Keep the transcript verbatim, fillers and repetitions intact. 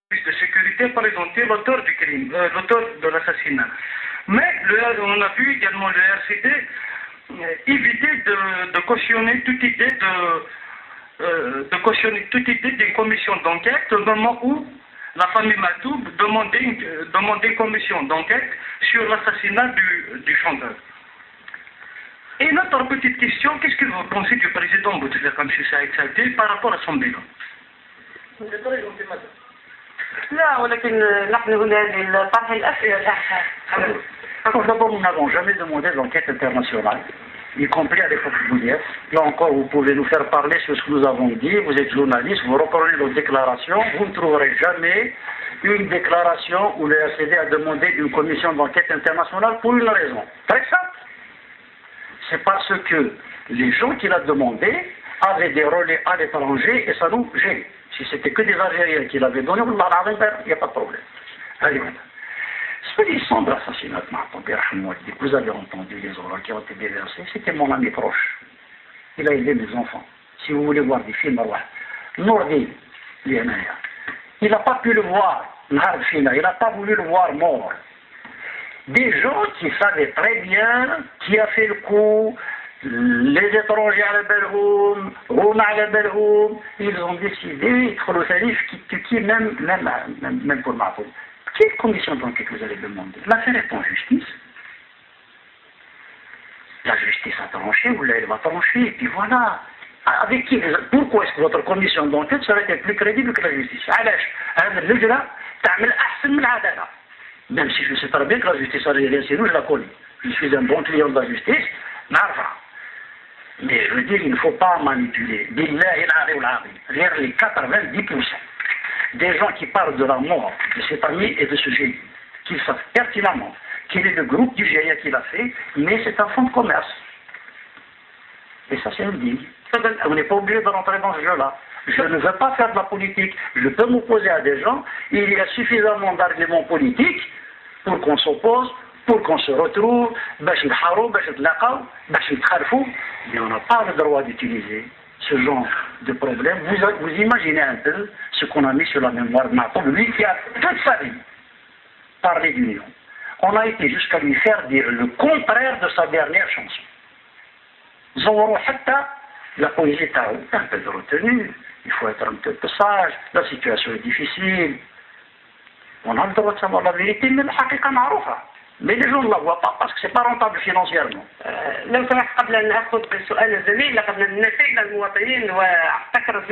de sécurité présenter l'auteur du crime, euh, l'auteur de l'assassinat. Mais le, on a vu également le R C D euh, éviter de, de cautionner toute idée de, euh, de cautionner toute idée d'une commission d'enquête au moment où la famille Matoub demandait une, euh, demandait une commission d'enquête sur l'assassinat du, du chanteur. Et notre petite question, qu'est-ce que vous pensez du président Bouteflika, M. Saïd Saïdi, par rapport à son bilan? لا ولكن نحن هنا لطرح الأسئلة. Alors d'abord, nous n'avons jamais demandé de l'enquête internationale, y compris à l'époque Boudiaf. Là encore, vous pouvez nous faire parler sur ce que nous avons dit. Vous êtes journaliste, vous reprenez nos déclarations. Vous ne trouverez jamais une déclaration où le R C D a demandé une commission d'enquête internationale pour une raison. Très simple. C'est parce que les gens qui l'ont demandé avaient des relais à l'étranger et ça nous gêne. Si c'était que des Algériens qui l'avaient donné, il n'y a pas de problème. Allez, maintenant. S'agissant de l'assassinat de vous avez entendu les horreurs qui ont été déversées, c'était mon ami proche. Il a aidé mes enfants. Si vous voulez voir des films, Nourdi, il n'a pas pu le voir, il n'a pas voulu le voir mort. Des gens qui savaient très bien qui a fait le coup, les étrangers à la Belhoum, Rouma à la Belhoum, ils ont décidé, qui qui même, même, même, même pour ma peau. Quelle condition d'enquête vous allez demander? L'affaire est en justice. La justice a tranché, ou là elle va trancher, et puis voilà. Avec qui? Pourquoi est-ce que votre commission d'enquête serait plus crédible que la justice? Même si je sais très bien que la justice algérienne, c'est nous, je la connais. Je suis un bon client de la justice, mais je veux dire, il ne faut pas manipuler. Vers les quatre-vingt-dix pour cent des gens qui parlent de la mort de cet ami et de ce génie, qu'ils savent pertinemment quel est le groupe du Géria qui l'a fait, mais c'est un fonds de commerce. Et ça, c'est indigne. On n'est pas obligé de rentrer dans ce jeu-là. Je ne veux pas faire de la politique. Je peux m'opposer à des gens. Il y a suffisamment d'arguments politiques pour qu'on s'oppose, pour qu'on se retrouve, mais on n'a pas le droit d'utiliser ce genre de problème. Vous, vous imaginez un peu ce qu'on a mis sur la mémoire de Matoub, lui qui a toute sa vie parlé d'union. On a été jusqu'à lui faire dire le contraire de sa dernière chanson. La poésie est un peu de retenue, il faut être un peu sage, la situation est difficile. On a le droit de savoir la vérité, mais la haqiqa معروفة. Mais les gens ne la voient pas parce que c'est pas rentable financièrement. لو سمحت قبل أن أخذ سؤال الزميل قبل أن ننتهي إلى المواطنين وافتكر